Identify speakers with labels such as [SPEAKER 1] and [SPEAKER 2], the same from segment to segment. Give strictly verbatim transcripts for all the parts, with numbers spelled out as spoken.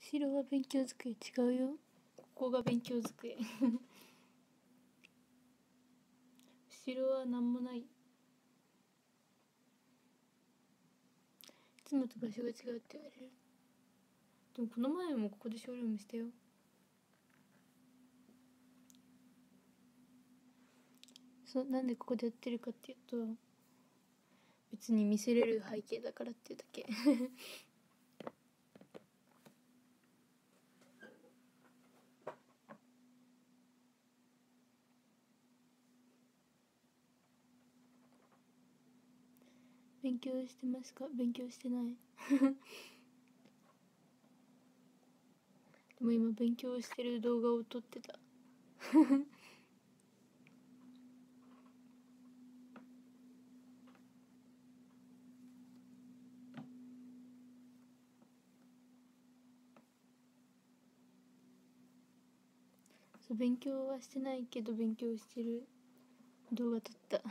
[SPEAKER 1] 後ろは勉強机違うよ。ここが勉強机後ろは何もない。いつもと場所が違うって言われる。でもこの前もここでショールームしたよ。そう、なんでここでやってるかっていうと、別に見せれる背景だからっていうだけ勉強してますか？勉強してないでも今勉強してる動画を撮ってたそう、勉強はしてないけど勉強してる動画撮った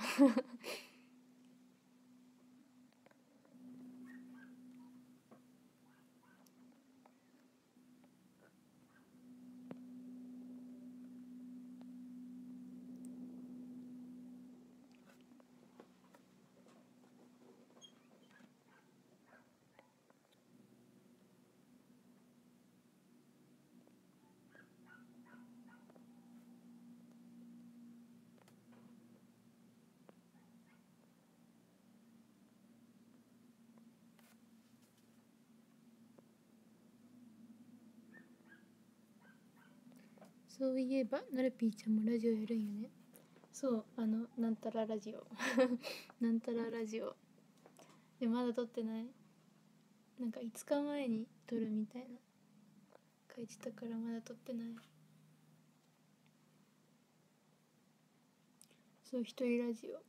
[SPEAKER 1] そういえばなるぴーちゃんもラジオやるんよね。そう、あのなんたらラジオなんたらラジオでまだ撮ってない。なんかいつかまえに撮るみたいな書いてたからまだ撮ってない。そう、一人ラジオ。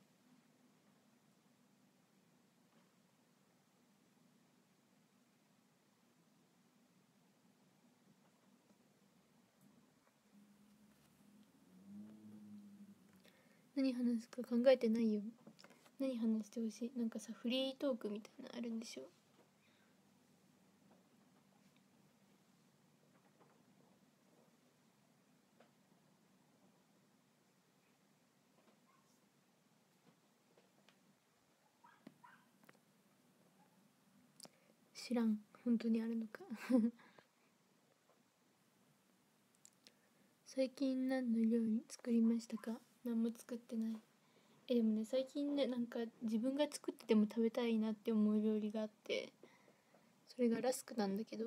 [SPEAKER 1] 何話すか考えてないよ。何話してほしい？なんかさ、フリートークみたいなのあるんでしょ？知らん、本当にあるのか最近何の料理作りましたか？何も作ってない。えでもね、最近ね、なんか自分が作ってても食べたいなって思う料理があって、それがラスクなんだけど、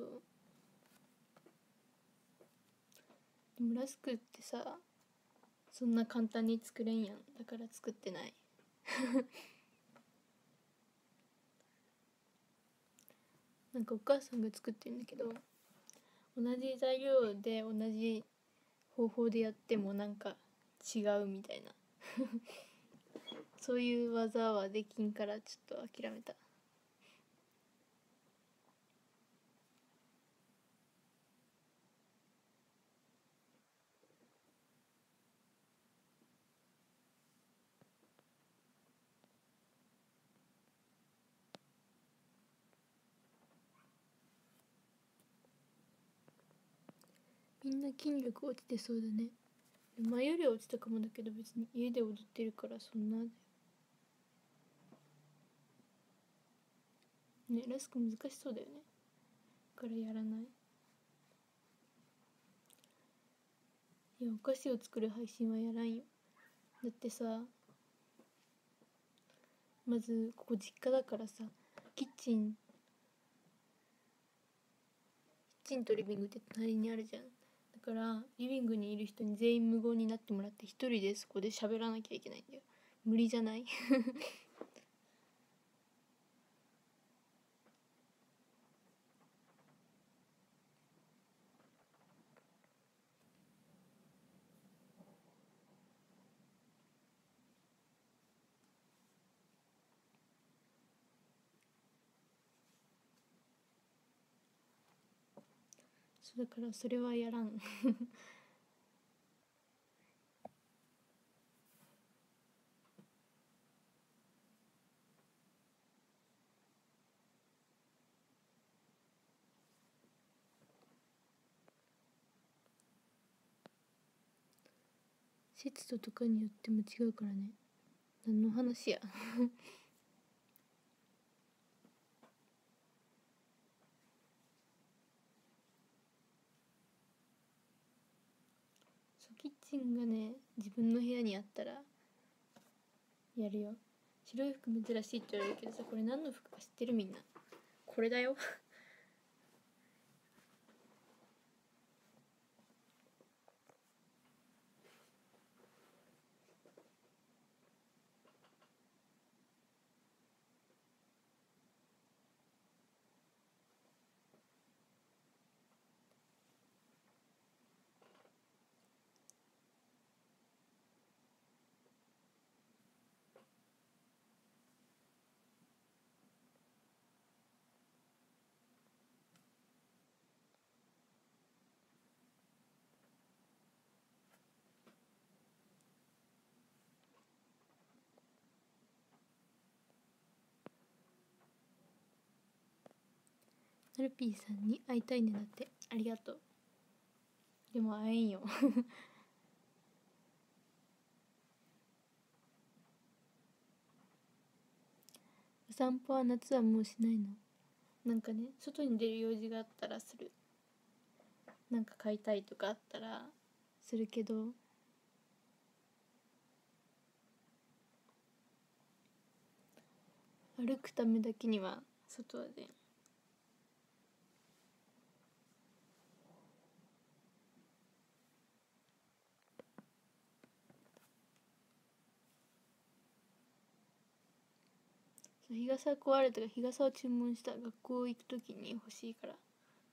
[SPEAKER 1] でもラスクってさ、そんな簡単に作れんやん。だから作ってないなんかお母さんが作ってるんだけど、同じ材料で同じ方法でやってもなんか違うみたいなそういう技はできんからちょっと諦めた。みんな筋力落ちてそうだね。前よりは落ちたかもだけど、別に家で踊ってるからそんなね。ラスク難しそうだよね。だからやらない。いや、お菓子を作る配信はやらんよ。だってさ、まずここ実家だからさ、キッチンキッチンとリビングって隣にあるじゃん。だからリビングにいる人に全員無言になってもらって一人でそこで喋らなきゃいけないんだよ。無理じゃないそうだからそれはやらん湿度とかによっても違うからね。何の話やそう、キッチンがね自分の部屋にあったらやるよ。白い服珍しいって言われるけどさ、これ何の服か知ってる？みんなこれだよナルピーさんに会いたいねだって。ありがとう。でも会えんよお散歩は夏はもうしないの？なんかね、外に出る用事があったらする。なんか買いたいとかあったらするけど、歩くためだけには外はで。日傘壊れたから日傘を注文した。学校行くときに欲しいから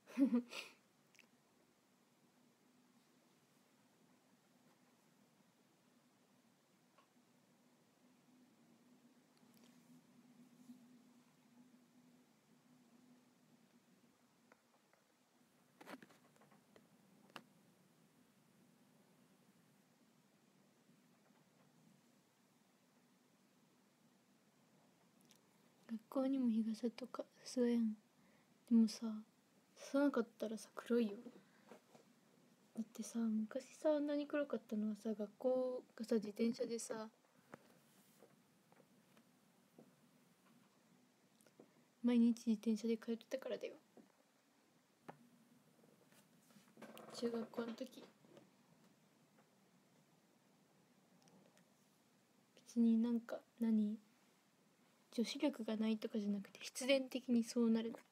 [SPEAKER 1] 学校にも日傘とかさすがやん。でもさ、ささなかったらさ黒いよ。だってさ、昔さあんなに黒かったのはさ、学校がさ自転車でさ毎日自転車で通ってたからだよ。中学校の時。別になんか何女子力がないとかじゃなくて必然的にそうなる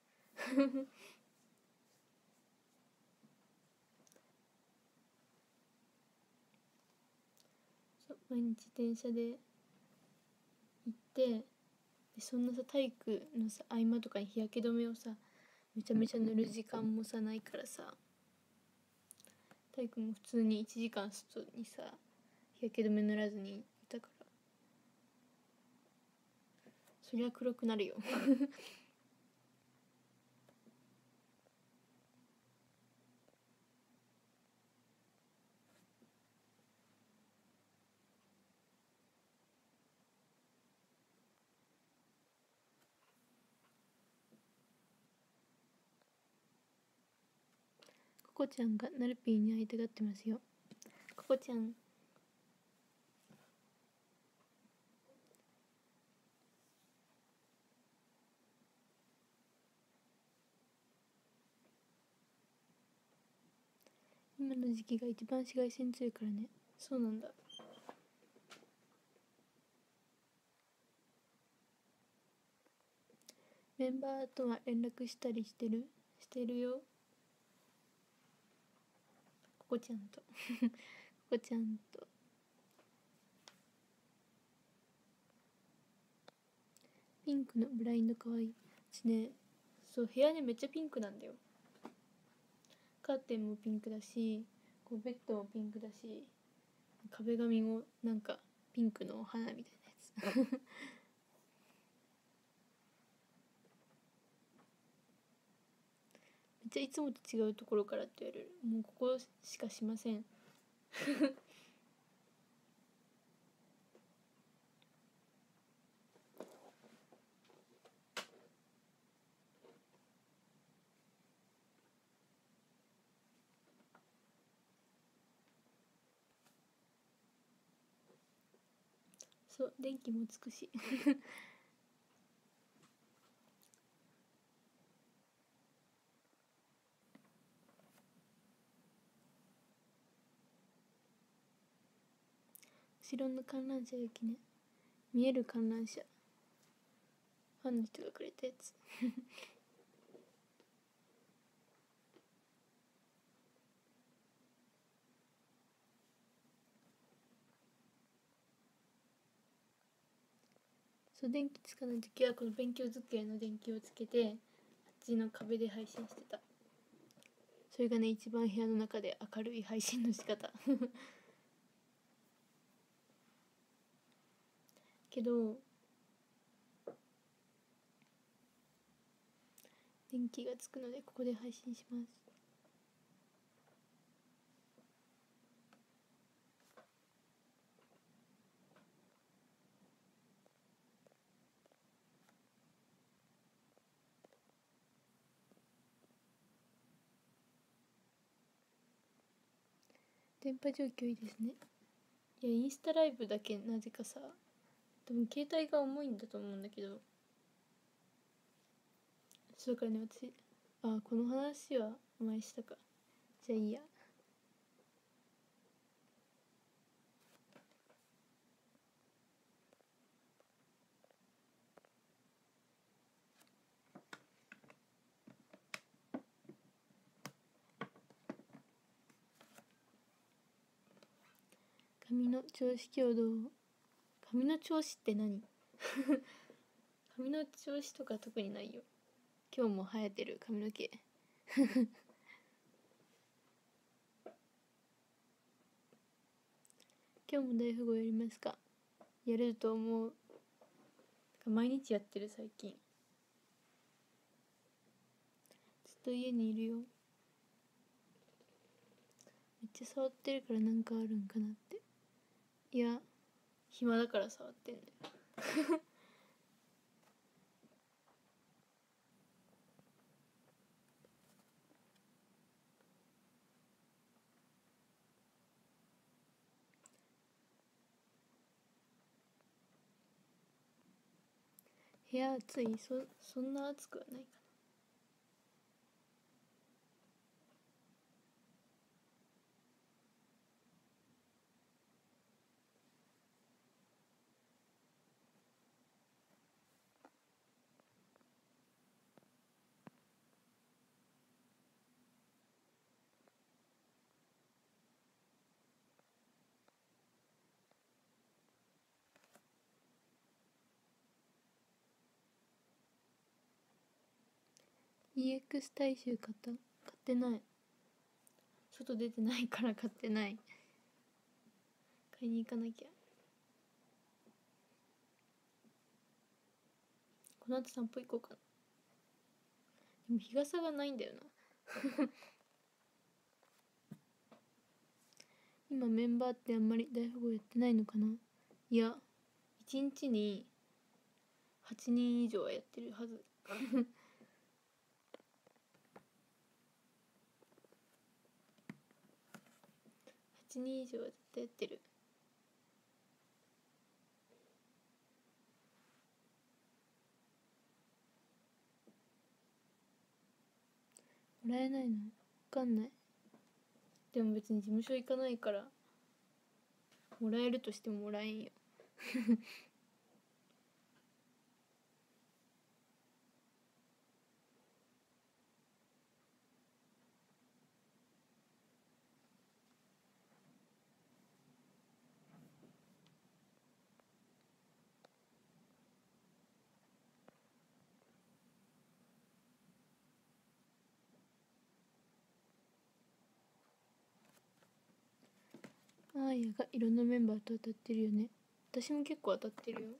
[SPEAKER 1] そう、毎日自転車で行って、でそんなさ体育のさ合間とかに日焼け止めをさめちゃめちゃ塗る時間もさないからさ、体育も普通にいちじかん外にさ日焼け止め塗らずにいたから、そりゃ黒くなるよココちゃんがナルピーに会いたがってますよ。ココちゃん今の時期が一番紫外線強いからね。そうなんだ。メンバーとは連絡したりしてるしてるよ。ココちゃんとココちゃんと。ピンクのブラインドかわいい。私ね、そう部屋でめっちゃピンクなんだよ。カーテンもピンクだし、こうベッドもピンクだし、壁紙もなんかピンクのお花みたいなやつめっちゃいつもと違うところからって言われる。もうここしかしませんそう電気もつくし後ろの観覧車駅ね、見える観覧車、ファンの人がくれたやつそう電気つかない時はこの勉強机の電気をつけて、あっちの壁で配信してた。それがね一番部屋の中で明るい配信の仕方けど電気がつくのでここで配信します。電波状況いいですね。いやインスタライブだけなぜかさ、多分携帯が重いんだと思うんだけど、そうからね私、あこの話は前したか、じゃあいいや。髪の調子今日どう？髪の調子って何髪の調子とか特にないよ。今日も生えてる髪の毛今日も大富豪やりますか？やると思う。毎日やってる最近。ずっと家にいるよ。めっちゃ触ってるからなんかあるんかなって。いや暇だから触ってんだよ部屋暑い？そそんな暑くはないかな。イーエックス 大衆買った？買ってない。外出てないから買ってない。買いに行かなきゃ。この後散歩行こうかな。でも日傘がないんだよな今メンバーってあんまり大富豪やってないのかな。いやいちにちにはちにん以上はやってるはずはちにん以上は絶対やってる。もらえないの？わかんない。でも別に事務所行かないからもらえるとしてももらえんよあーやがいろんなメンバーと当たってるよね。私も結構当たってるよ。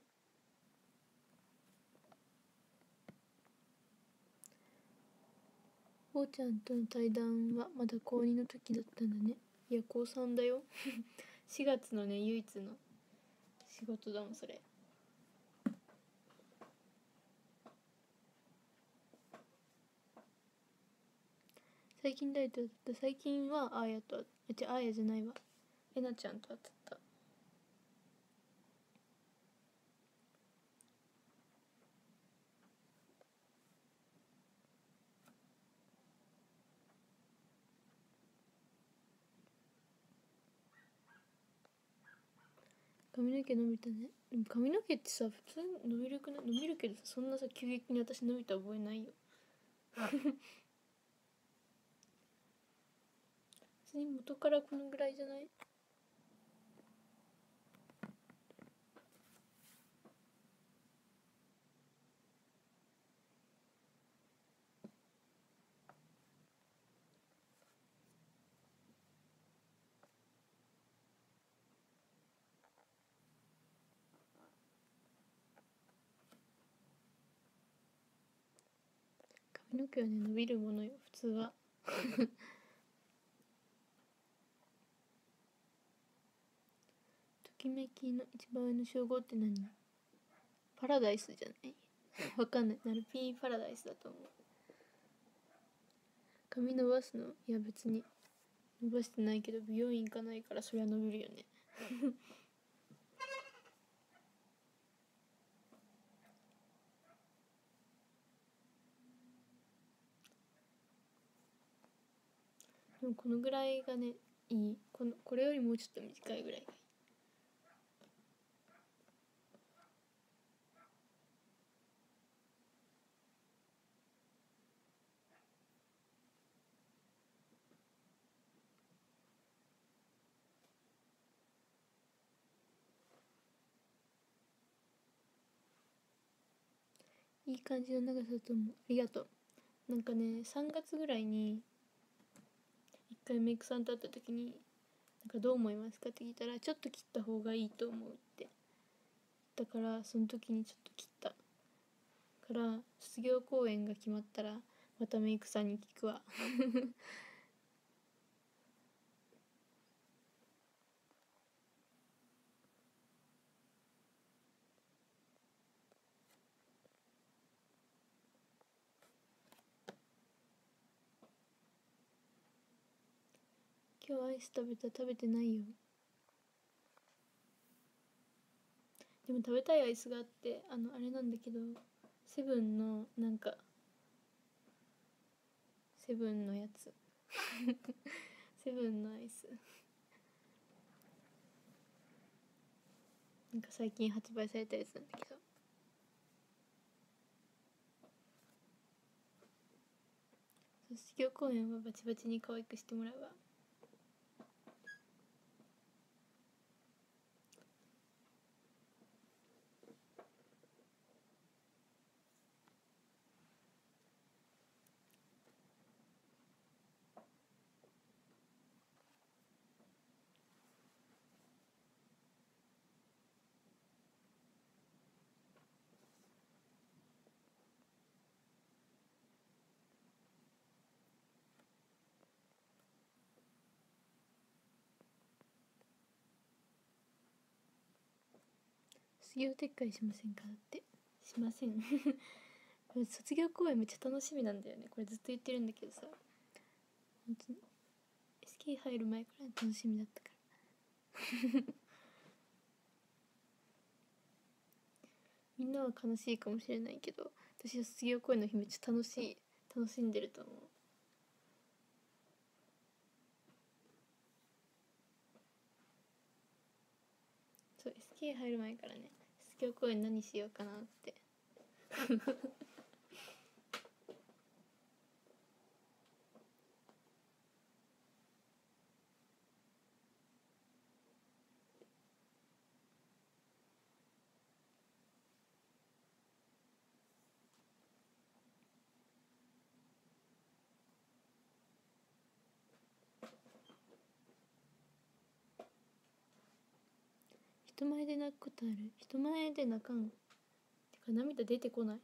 [SPEAKER 1] こうちゃんとの対談はまだ高こうにの時だったんだね。いやこうさんだよしがつのね唯一の仕事だもんそれ。最近誰と当たった？最近はあーやと、あ、違うあーやじゃないわ、えなちゃんと当たった。 髪の毛伸びたね。でも髪の毛ってさ普通に伸びるくない？伸びるけどさ、そんなさ急激に私伸びた覚えないよ。別に元からこのぐらいじゃない？髪の毛はね伸びるものよ普通は。ときめきの一番上の称号って何？パラダイスじゃない？わかんない。ナルピーパラダイスだと思う。髪伸ばすの？いや別に伸ばしてないけど美容院行かないからそれは伸びるよね。でもこのぐらいがねいい。このこれよりもうちょっと短いぐらいがいい。いい感じの長さだと思う。ありがとう。なんかねさんがつぐらいに一回メイクさんと会った時に「なんかどう思いますか?」って聞いたら「ちょっと切った方がいいと思う」ってだからその時にちょっと切ったから卒業公演が決まったらまたメイクさんに聞くわ。今日アイス食べた？食べてないよ。でも食べたいアイスがあって、あのあれなんだけどセブンのなんかセブンのやつセブンのアイスなんか最近発売されたやつなんだけど、卒業公演はバチバチに可愛くしてもらうわ。卒業撤回しませんか？だってしません。卒業公演めっちゃ楽しみなんだよね。これずっと言ってるんだけどさ、本当に エスケー 入る前から楽しみだったから。みんなは悲しいかもしれないけど私は卒業公演の日めっちゃ楽しい楽しんでると思う。そう エスケー 入る前からね卒業公演何しようかなって。人前で泣くことある？人前で泣かん。てか涙出てこない。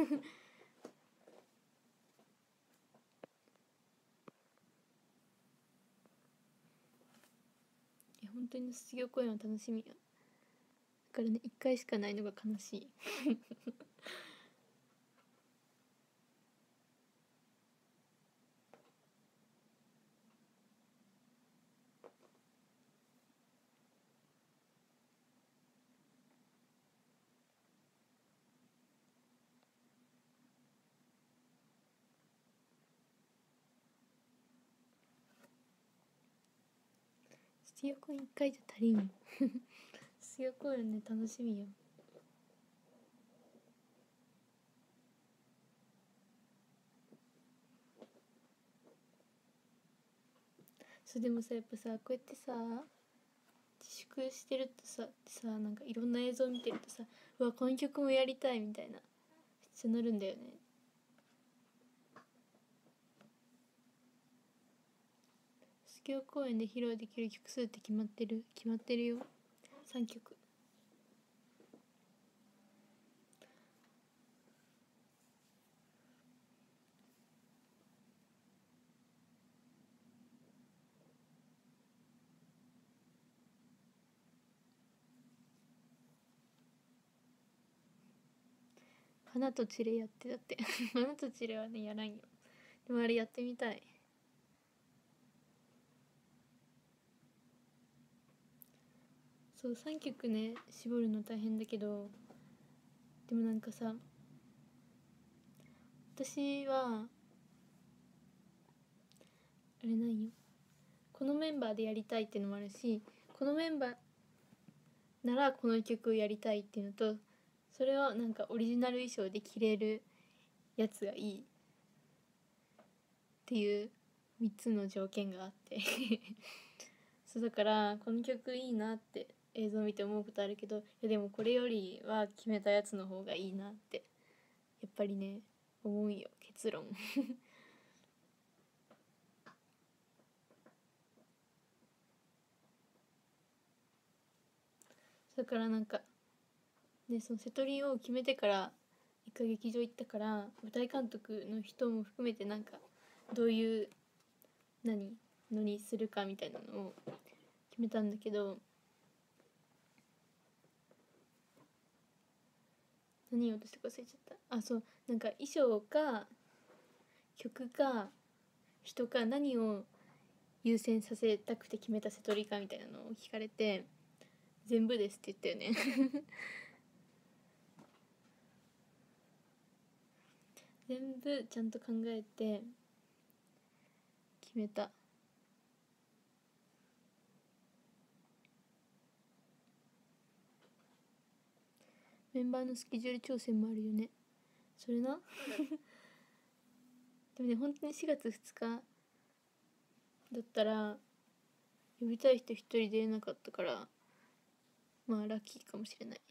[SPEAKER 1] いや本当に卒業公演は楽しみや。だからね一回しかないのが悲しい。卒業公演一回じゃ足りん。卒卒業公演ね、楽しみよ。そうでもさ、やっぱさ、こうやってさ自粛してるとささ、なんかいろんな映像見てるとさ、うわこの曲もやりたいみたいなめっちゃなるんだよね。卒業公演で披露できる曲数って決まってる決まってるよ。さんきょく。花とチレやってだって花とチレはねやらんよ。でもあれやってみたい。そうさんきょくね絞るの大変だけど、でもなんかさ、私はあれなんよ、このメンバーでやりたいっていうのもあるし、このメンバーならこの曲やりたいっていうのと、それをなんかオリジナル衣装で着れるやつがいいっていうみっつの条件があってそうだからこの曲いいなって映像見て思うことあるけど、いやでもこれよりは決めたやつの方がいいなってやっぱりね思うよ、結論だからなんかね、その瀬戸りを決めてから一回劇場行ったから、舞台監督の人も含めてなんかどういう何のにするかみたいなのを決めたんだけど、何言おうとしたか忘れちゃった。あ、そう、なんか衣装か曲か人か何を優先させたくて決めた瀬戸りかみたいなのを聞かれて、全部ですって言ったよね全部ちゃんと考えて決めた。メンバーのスケジュール調整もあるよね、それなでもね、本当にしがつふつかだったら呼びたい人一人出れなかったから、まあラッキーかもしれない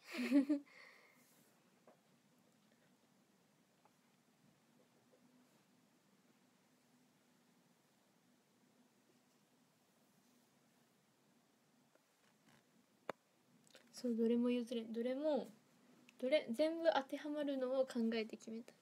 [SPEAKER 1] そう、どれも譲れん、どれもどれ全部当てはまるのを考えて決めた。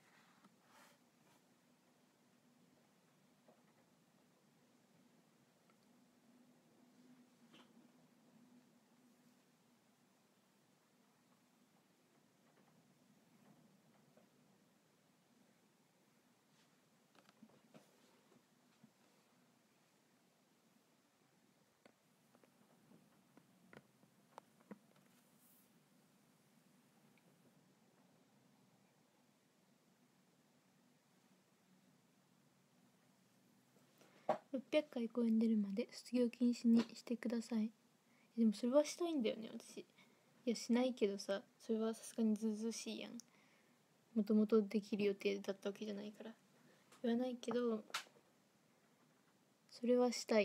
[SPEAKER 1] ろっぴゃっかい公演出るまで卒業禁止にしてください。でもそれはしたいんだよね私。いやしないけどさ、それはさすがにずうずうしいやん。もともとできる予定だったわけじゃないから言わないけど、それはしたい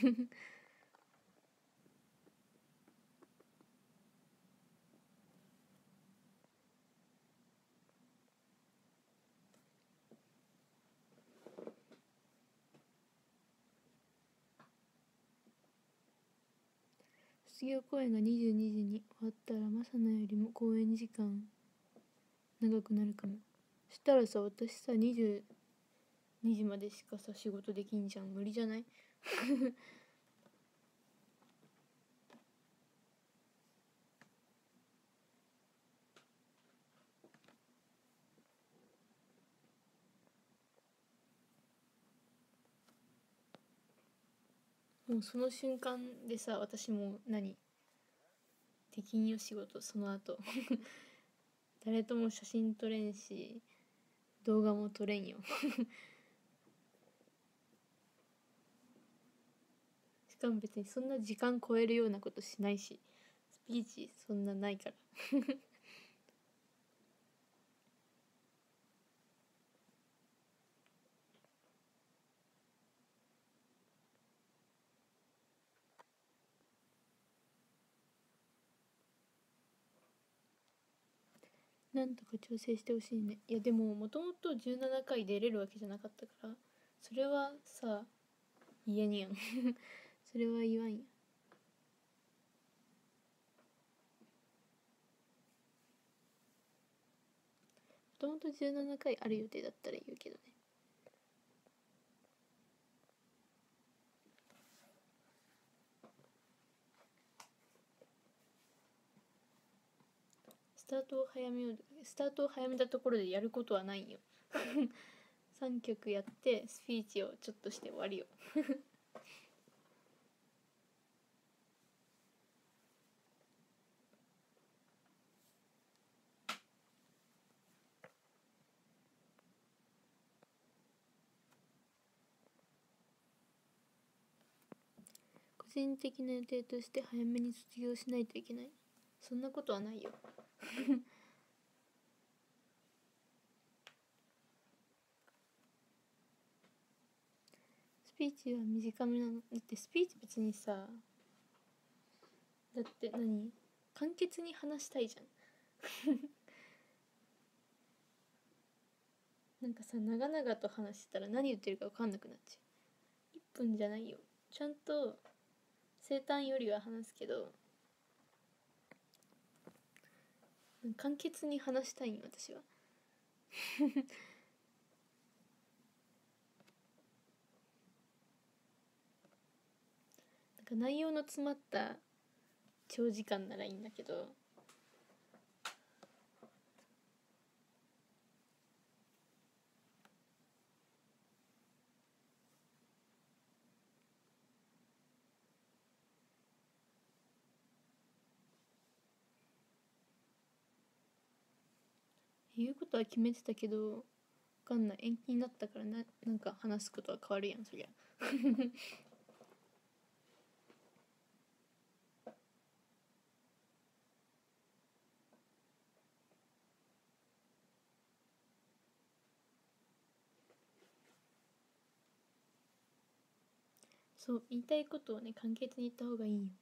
[SPEAKER 1] 卒業公演がにじゅうにじに終わったらマサナよりも公演時間長くなるかも。そしたらさ、私さにじゅうにじまでしかさ仕事できんじゃん。無理じゃないもうその瞬間でさ、私も何できんよ仕事、その後誰とも写真撮れんし動画も撮れんよしかも別にそんな時間超えるようなことしないし、 ピーチそんなないからなんとか調整してほしいね。いやでももともとじゅうななかい出れるわけじゃなかったから、それはさ言えにやんそれは言わんや。もともとじゅうななかいある予定だったら言うけどね。スタートを早めよう。スタートを早めたところでやることはないんよさんきょくやってスピーチをちょっとして終わりよ個人的な予定として早めに卒業しないといけない。そんなことはないよスピーチは短めなの。だってスピーチ別にさ、だって何簡潔に話したいじゃんなんかさ、長々と話してたら何言ってるか分かんなくなっちゃう。いっぷんじゃないよ。ちゃんと生誕よりは話すけど、簡潔に話したいんよ私はなんか内容の詰まった長時間ならいいんだけど、言うことは決めてたけど分かんない。延期になったからな、なんか話すことは変わるやんそりゃそう、言いたいことをね簡潔に言った方がいいよ。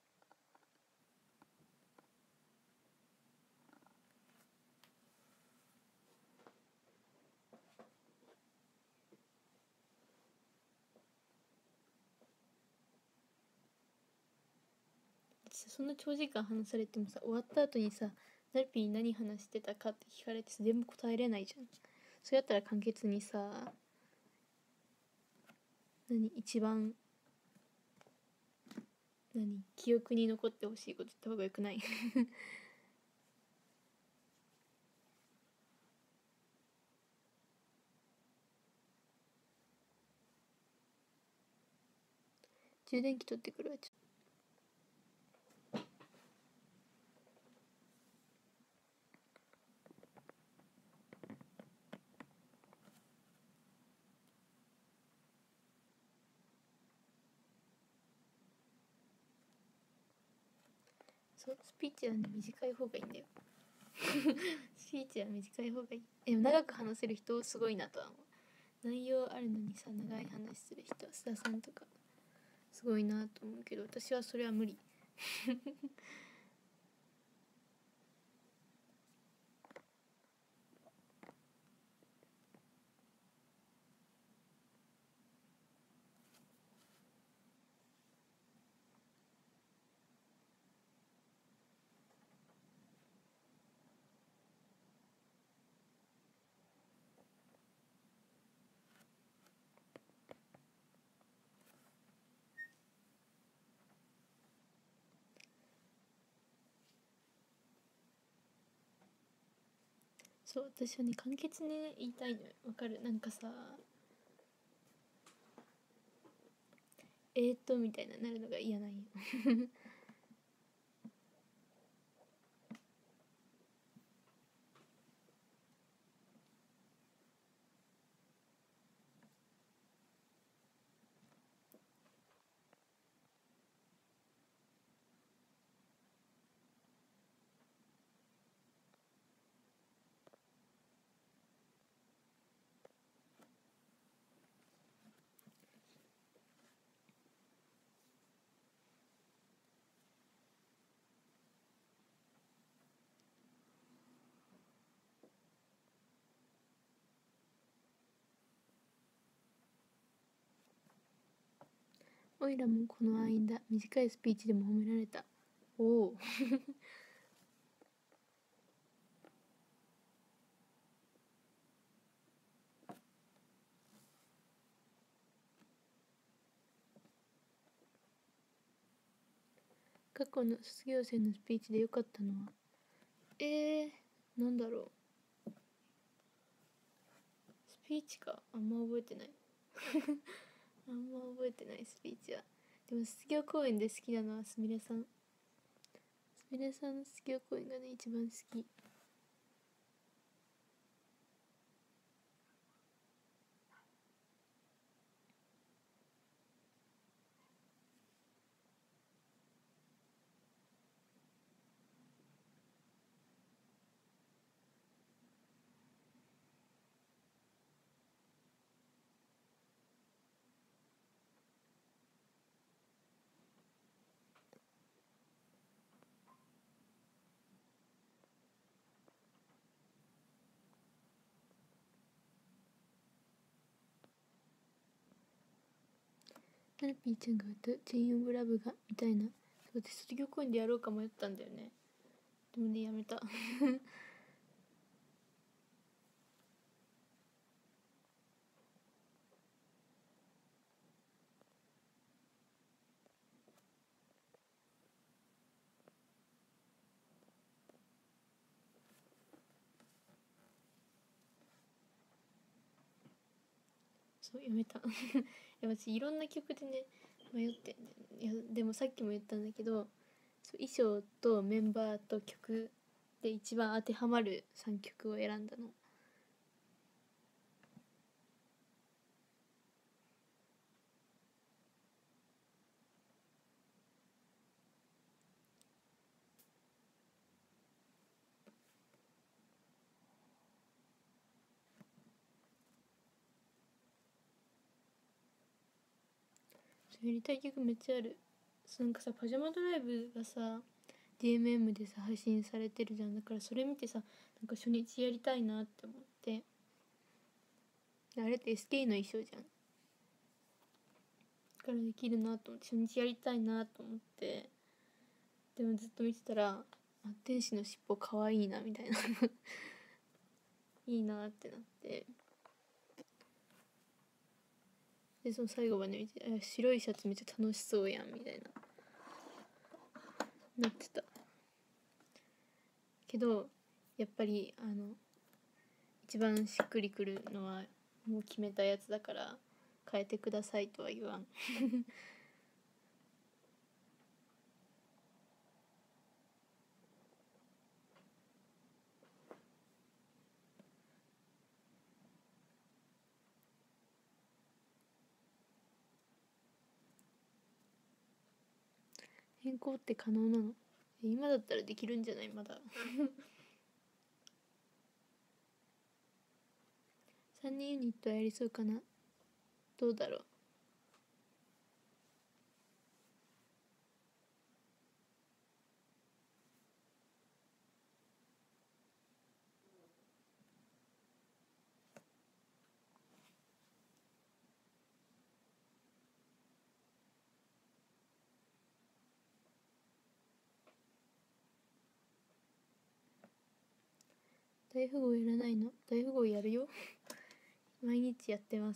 [SPEAKER 1] そんな長時間話されてもさ、終わった後にさ、ナルピー何話してたかって聞かれて全部答えれないじゃん。それやったら簡潔にさ、何一番何記憶に残ってほしいこと言った方がよくない充電器取ってくるわ。ちょっとそう、スピーチはね短い方がいいんだよスピーチは短い方がいい。でも長く話せる人すごいなとは思う。内容あるのにさ長い話する人、須田さんとかすごいなと思うけど、私はそれは無理そう、私はね簡潔に言いたいのよ。わかる。なんかさ、えーっとみたいななるのが嫌なんよおいらもこの間短いスピーチでも褒められた。おお過去の卒業生のスピーチで良かったのは、えー、なんだろう。スピーチか、あんま覚えてないあんま覚えてないスピーチは。でも卒業公演で好きなのはすみれさん。すみれさんの卒業公演がね一番好き。なるぴーちゃんが歌うチェインオブラブがみたいな。そうで卒業公演でやろうか迷ったんだよね。でもねやめたそうやめたいや私いろんな曲でね迷ってんだよね。いやでもさっきも言ったんだけど、そう衣装とメンバーと曲で一番当てはまるさんきょくを選んだの。そうやりたい曲めっちゃある。なんかさパジャマドライブがさ ディーエムエム でさ配信されてるじゃん。だからそれ見てさなんか初日やりたいなって思って。あれって エスケー の衣装じゃん。だからできるなと思って初日やりたいなと思って、でもずっと見てたらあ天使の尻尾かわいいなみたいないいなってなって、でその最後まで見て白いシャツめっちゃ楽しそうやんみたいななってたけど、やっぱりあの一番しっくりくるのはもう決めたやつだから変えてくださいとは言わん変更って可能なの？今だったらできるんじゃない？まださんにんユニットはやりそうかな。どうだろう。大富豪やらないの？大富豪やるよ毎日やってます。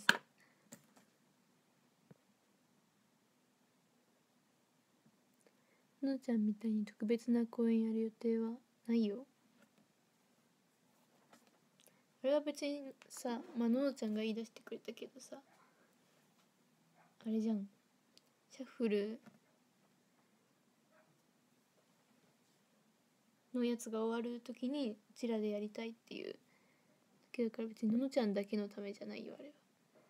[SPEAKER 1] ののちゃんみたいに特別な公演やる予定はないよ。あれは別にさ、まあののちゃんが言い出してくれたけどさ、あれじゃん、シャッフルのやつが終わる時にうちらでやりたいっていうだけだから、別にののちゃんだけのためじゃないよあれは。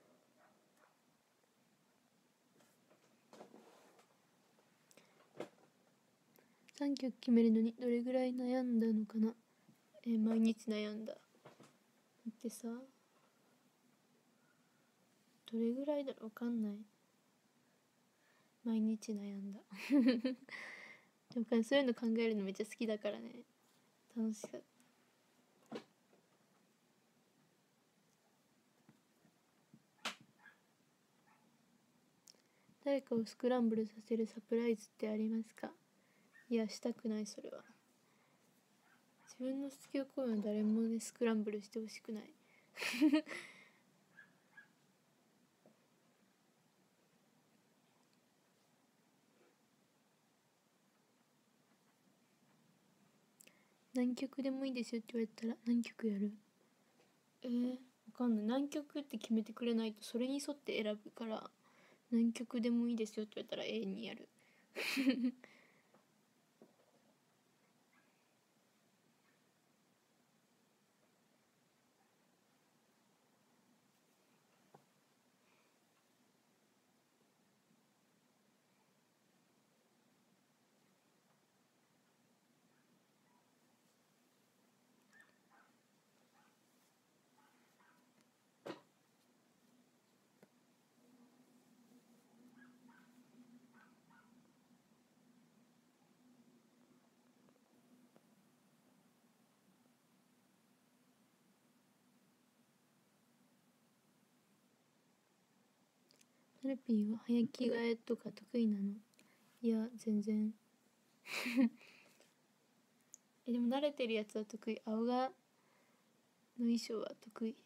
[SPEAKER 1] さんきょく決めるのにどれぐらい悩んだのかな。えー、毎日悩んだってさ、どれぐらいだろう、わかんない。毎日悩んだでもそういうの考えるのめっちゃ好きだからね、楽しかった。 誰かをスクランブルさせるサプライズってありますか？いや、したくない。それは自分の好きをこういうの誰もねスクランブルしてほしくない何曲でもいいですよって言われたら何曲やる？えー、わかんない。何曲って決めてくれないとそれに沿って選ぶから、何曲でもいいですよって言われたら永遠にやるナルピーは早着替えとか得意なの？いや全然えでも慣れてるやつは得意。青がの衣装は得意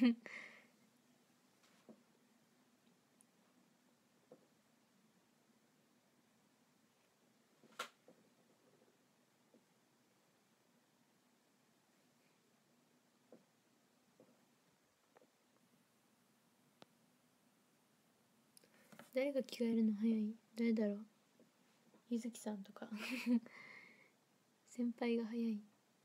[SPEAKER 1] 誰が着替えるの早い？誰だろう？ゆずきさんとか先輩が早い。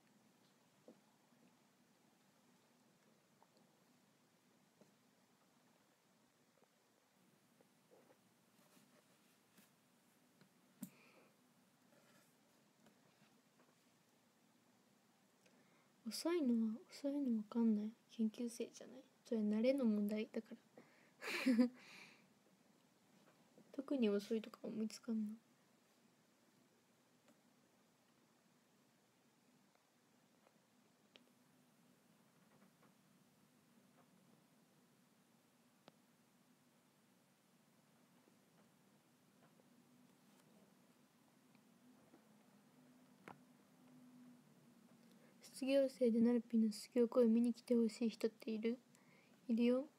[SPEAKER 1] 遅いのは遅いのわかんない。研究生じゃない？それ慣れの問題だから特に遅いとか思いつかんな。卒業生でナルピの卒業公演見に来てほしい人っている？いるよ。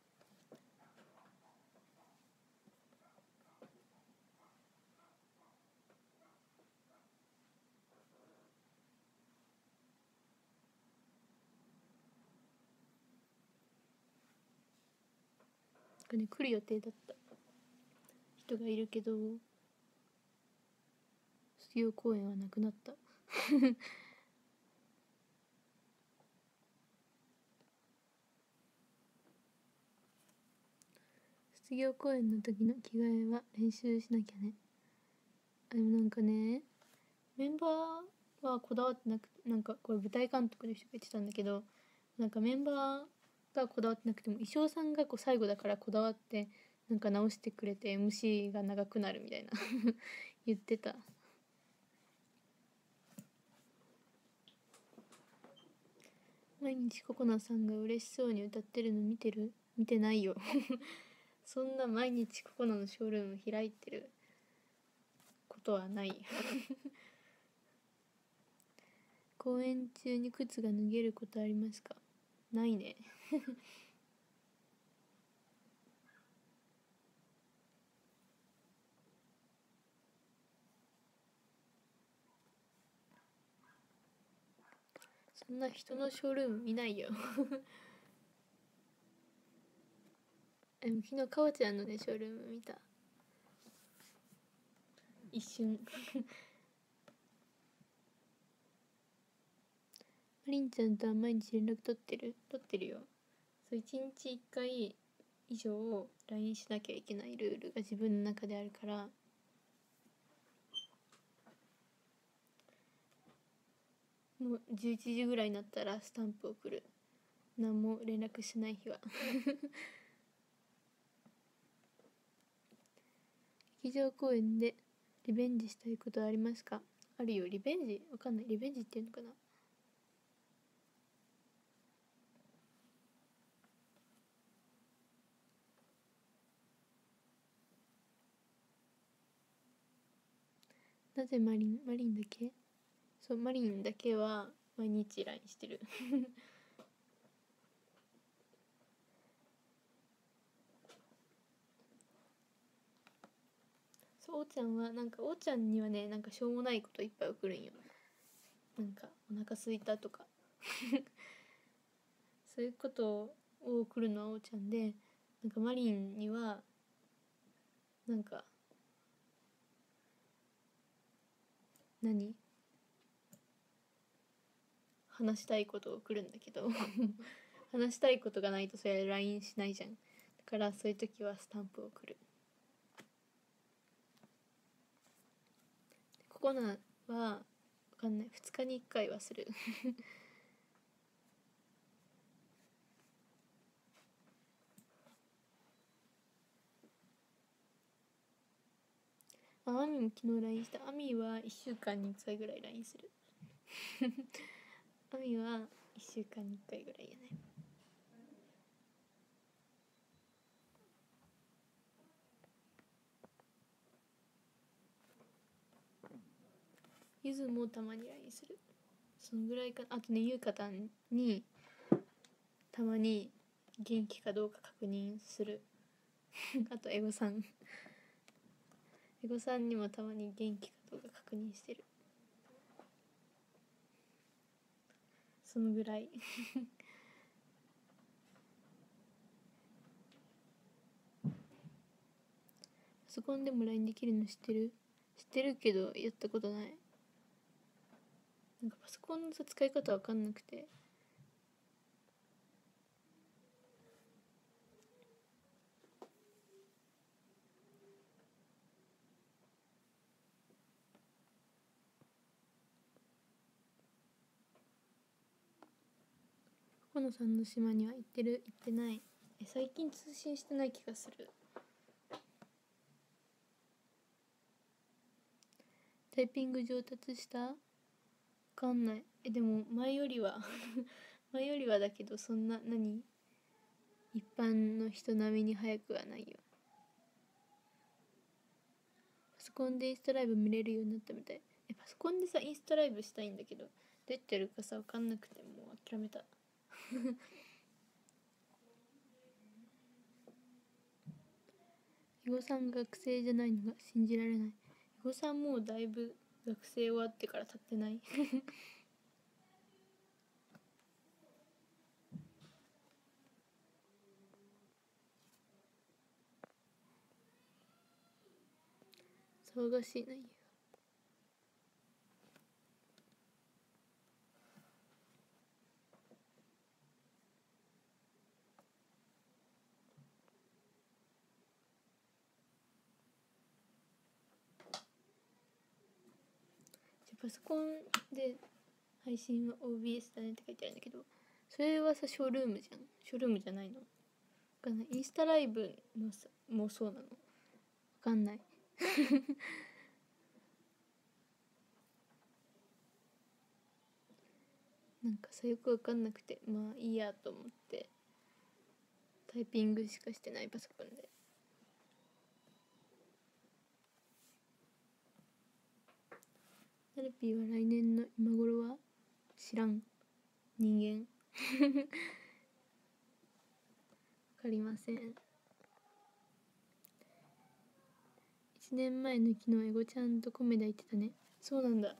[SPEAKER 1] なんかね、来る予定だった人がいるけど卒業公演はなくなった卒業公演の時の着替えは練習しなきゃね。でもなんかね、メンバーはこだわってなくて、なんかこれ舞台監督の人が言ってたんだけど、なんかメンバーがこだわってなくても衣装さんがこう最後だからこだわってなんか直してくれて エムシー が長くなるみたいな言ってた。毎日ココナさんが嬉しそうに歌ってるの見てる？見てないよそんな毎日ココナのショールーム開いてることはない公演中に靴が脱げることありますか？ないねそんな人のショールーム見ないよでも昨日かわちゃんのねショールーム見た。一瞬マリンちゃんとは毎日連絡取ってる？取ってるよ。そう一日一回以上 ライン しなきゃいけないルールが自分の中であるから、もうじゅういちじぐらいになったらスタンプ送る。何も連絡しない日は劇場公演でリベンジしたいことはありますか？あるよ。リベンジわかんない。リベンジっていうのかな。 なぜマリンマリンだけそうマリンだけは毎日 ライン してるそうおーちゃんはなんかおーちゃんにはねなんかしょうもないこといっぱい送るんよ。なんかお腹すいたとかそういうことを送るのはおーちゃんで、なんかマリンにはなんか何話したいことを送るんだけど話したいことがないとそれは ライン しないじゃん。だからそういう時はスタンプを送る。ココナはわかんない、ふつかにいっかいはするあ、アミも昨日 ライン した。アミはいっしゅうかんにいっかいぐらい ライン するアミはいっしゅうかんにいっかいぐらいやね。ゆずもたまに ライン する。そのぐらいか。あとね、ゆうかたんにたまに元気かどうか確認するあとエゴさんエゴさんにもたまに元気かどうか確認してる。そのぐらいパソコンでも ライン できるの知ってる？知ってるけどやったことない。なんかパソコンのさ使い方わかんなくて。ココノさんの島には行ってる？行ってない。え、最近通信してない気がする。タイピング上達した？わかんない。え、でも前よりは前よりはだけど、そんな何一般の人並みに早くはないよ。パソコンでインスタライブ見れるようになったみたい。え、パソコンでさインスタライブしたいんだけど、どうやってやるかさ分かんなくてもう諦めた囲碁さん学生じゃないのが信じられない。囲碁さんもうだいぶ学生終わってから経ってない騒がしいな家が。パソコンで配信は オービーエス だねって書いてあるんだけど、それはさショールームじゃん。ショールームじゃないの？わかんない。インスタライブのさもうそうなの？わかんないなんかさよくわかんなくて、まあいいやと思ってタイピングしかしてないパソコンで。ナルピーは来年の今頃は知らん人間わかりません。いちねんまえの昨日エゴちゃんとコメダ行ってたね。そうなんだ。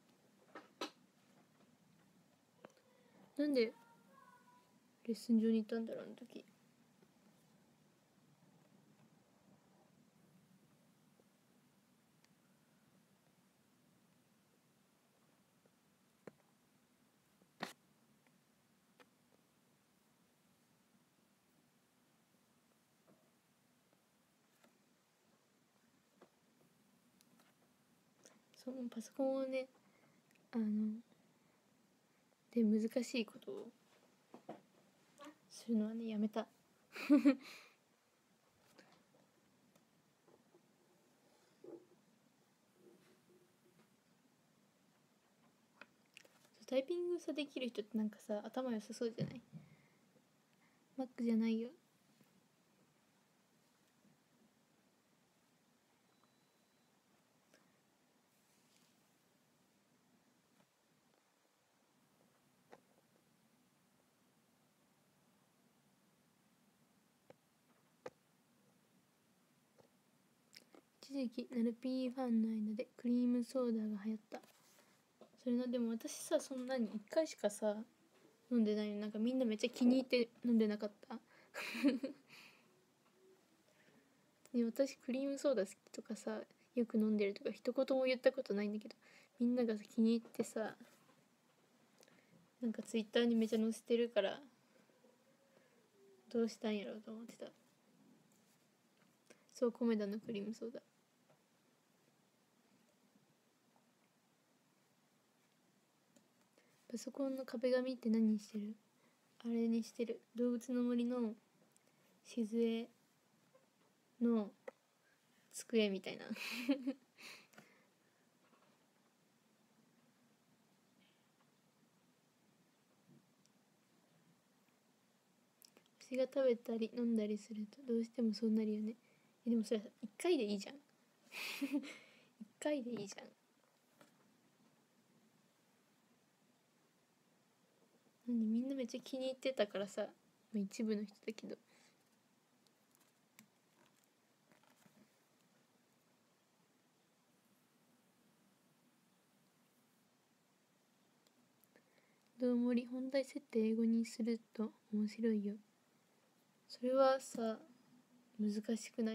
[SPEAKER 1] なんでレッスン場に行ったんだろうあの時。そのパソコンをねあので難しいことをするのはねやめたタイピングさできる人ってなんかさ頭良さそうじゃない？マックじゃないよ。 一時期ナルピーファンの間でクリームソーダが流行った。それな、でも私さ、そんなにいっかいしかさ飲んでないの。なんかみんなめっちゃ気に入って飲んでなかった？で私クリームソーダ好きとかさ、よく飲んでるとか一言も言ったことないんだけど、みんなが気に入ってさ、なんかツイッターにめちゃ載せてるから、どうしたんやろうと思ってた。そう、コメダのクリームソーダ。パソコンの壁紙って何にしてる？あれにしてる。動物の森の静江の机みたいな。星が食べたり飲んだりするとどうしてもそうなるよね。えでもそれいっかいでいいじゃん。いっかいでいいじゃん。何、みんなめっちゃ気に入ってたからさ、まあ、一部の人だけど。どうもり本題設定英語にすると面白いよ。それはさ、難しくない？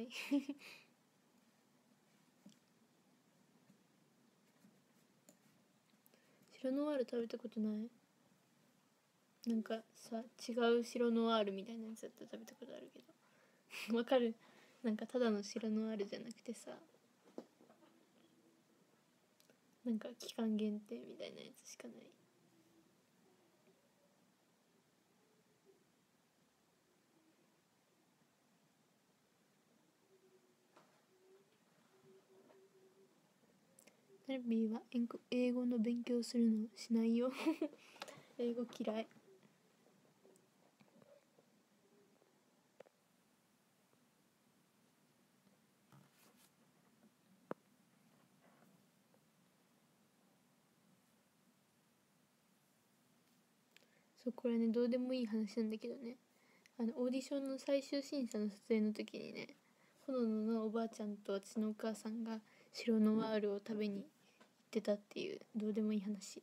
[SPEAKER 1] 白ノワール食べたことない？なんかさ、違う白ノワールみたいなやつだったら食べたことあるけど。わかる？なんかただの白ノワールじゃなくてさ、なんか期間限定みたいなやつしかない。ナルビーは英語の勉強するのしないよ。英語嫌い。そう、これね、どうでもいい話なんだけどね、あのオーディションの最終審査の撮影の時にね、ほのののおばあちゃんと私のお母さんが白ノワールを食べに行ってたっていうどうでもいい話。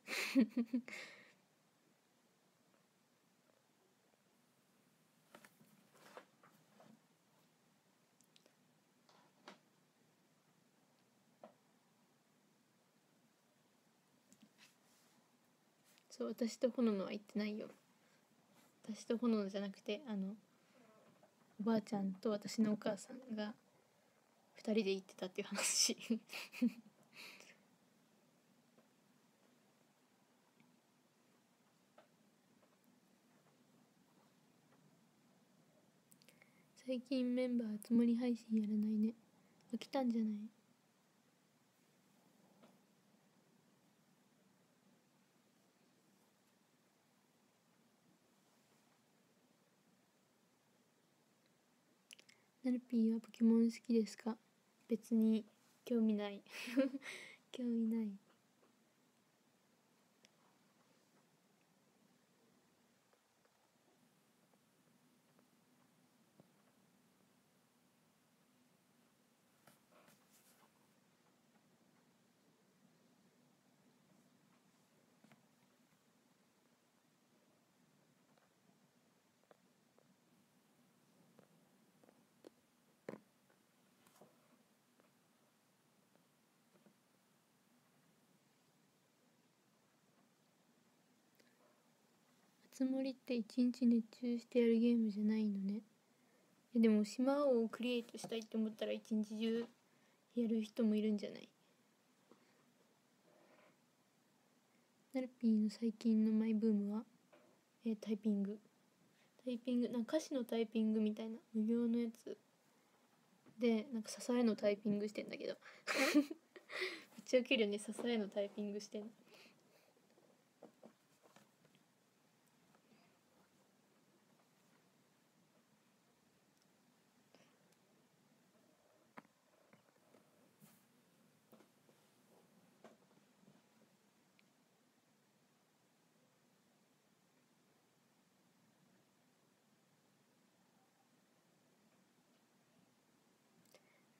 [SPEAKER 1] そう、私とほののは行ってないよ。私とほののじゃなくて、あのおばあちゃんと私のお母さんがふたりで行ってたっていう話。最近メンバー集まり配信やらないね。飽きたんじゃない？ナルピーはポケモン好きですか？別に興味ない。興味ない。つ森って一日熱中してやるゲームじゃないのね。でも島をクリエイトしたいって思ったら一日中やる人もいるんじゃない？ナルピーの最近のマイブームは、えー、タイピング。タイピング、なんか歌詞のタイピングみたいな無料のやつで、なんか支えのタイピングしてんだけど。めっちゃウケるよね、支えのタイピングしてんの。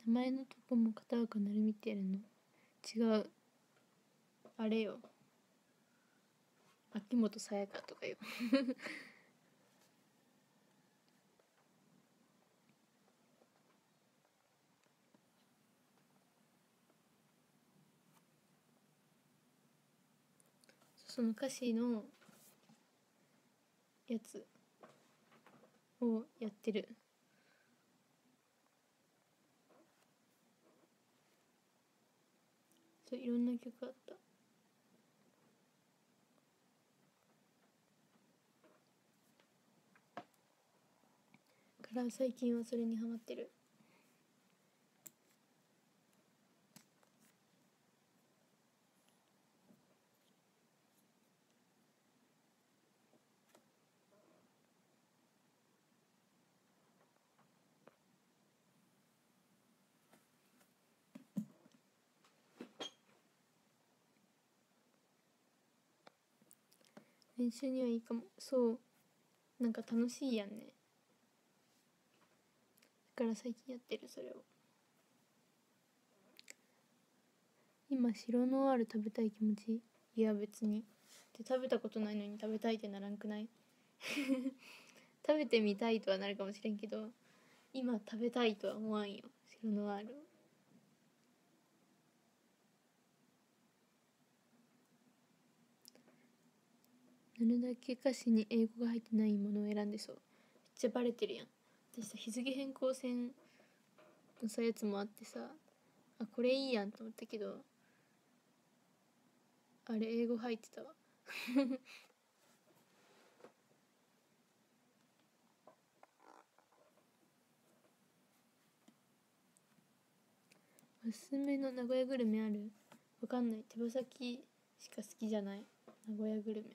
[SPEAKER 1] 前のとこも片岡なるみってやるの違う、あれよ、秋元さやかとかよその歌詞のやつをやってる。そう、いろんな曲あった。から最近はそれにハマってる。練習にはいいかも。そう、なんか楽しいやんね。だから最近やってるそれを。今白ノワール食べたい気持ち。いや別にで食べたことないのに食べたいってならんくない食べてみたいとはなるかもしれんけど、今食べたいとは思わんよ、白ノワール。なるだけ歌詞に英語が入ってないものを選んでそう。めっちゃバレてるやん。私さ、日付変更線のさやつもあってさ、あこれいいやんと思ったけど、あれ英語入ってたわおすすめの名古屋グルメある？わかんない。手羽先しか好きじゃない。名古屋グルメ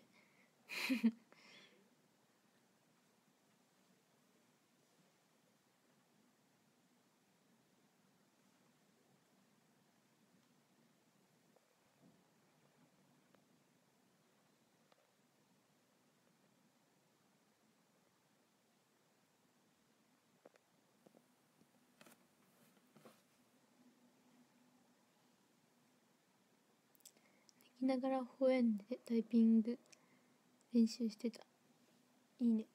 [SPEAKER 1] 泣きながら微笑んでタイピング練習してた。いいね。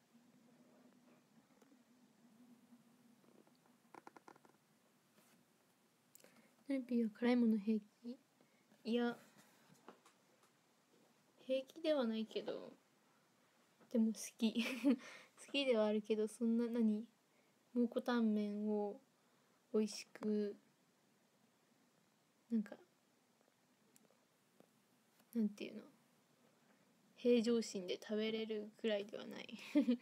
[SPEAKER 1] ナルピーは辛いもの平気？いや平気ではないけど、でも好き好きではあるけど、そんな何蒙古タンメンを美味しくなんかなんていうの平常心で食べれるぐらいではない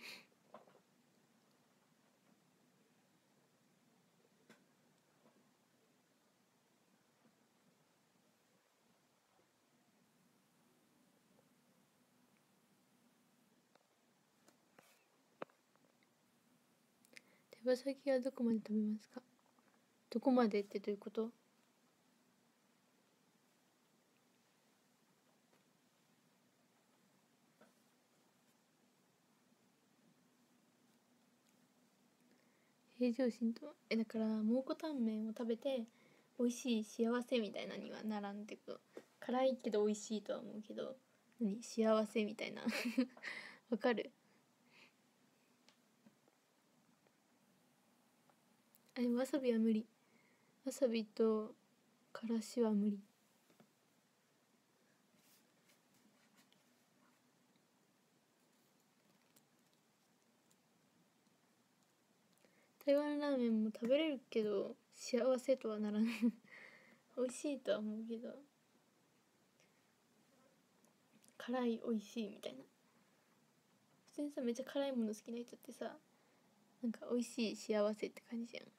[SPEAKER 1] 手羽先はどこまで食べますか？どこまでってどういうこと？平常心とえだから蒙古タンメンを食べて美味しい幸せみたいなにはならんってこと。辛いけど美味しいとは思うけど、何幸せみたいなわかる？あれわさびは無理。わさびとからしは無理。台湾ラーメンも食べれるけど幸せとはならん美味しいとは思うけど、辛い美味しいみたいな。普通にさめっちゃ辛いもの好きな人ってさ、なんか美味しい幸せって感じやん。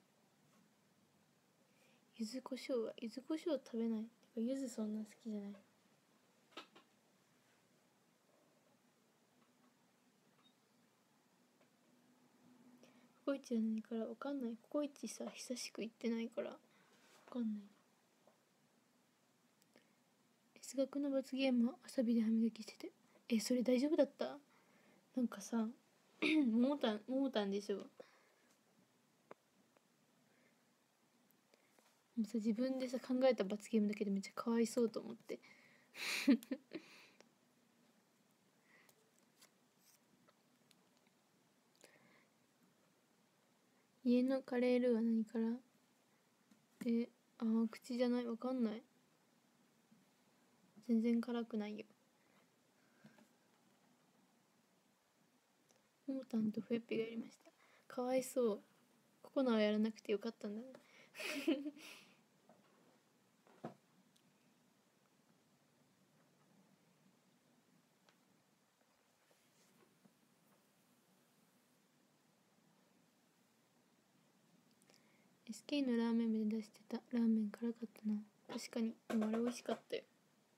[SPEAKER 1] 柚子胡椒は柚子胡椒食べない。てか柚子そんな好きじゃない。ココイチは何からわかんない。ココイチさ久しく行ってないからわかんない。哲学の罰ゲームはわさびで歯磨きしてて、えそれ大丈夫だった？なんかさ桃たん桃たんでしょ。 もうさ自分でさ考えた罰ゲームだけでめっちゃかわいそうと思って家のカレールーは何から？えあー口じゃない、わかんない、全然辛くないよ。モータンとフエッペがやりました。かわいそう、ココナはやらなくてよかったんだねエスケー のラーメン部で出してたラーメン辛かったな。確かに、でもあれ美味しかったよ。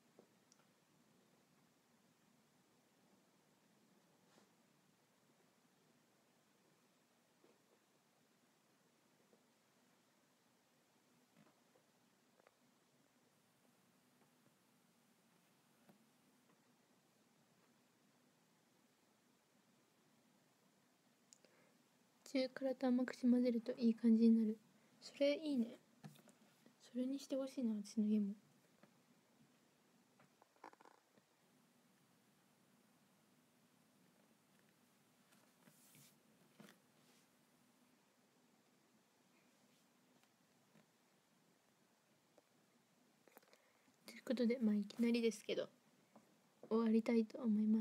[SPEAKER 1] 中辛と甘口混ぜるといい感じになる。それいいね、それにしてほしいな、私の家も。ということで、まあいきなりですけど終わりたいと思います。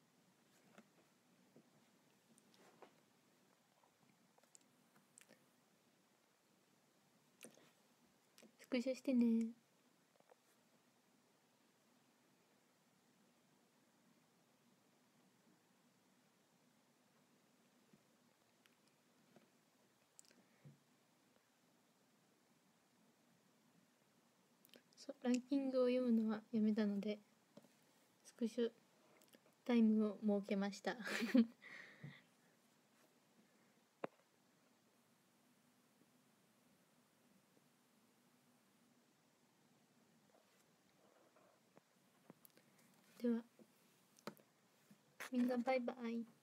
[SPEAKER 1] スクショしてね。そうランキングを読むのはやめたのでスクショタイムを設けましたではみんなバイバイ。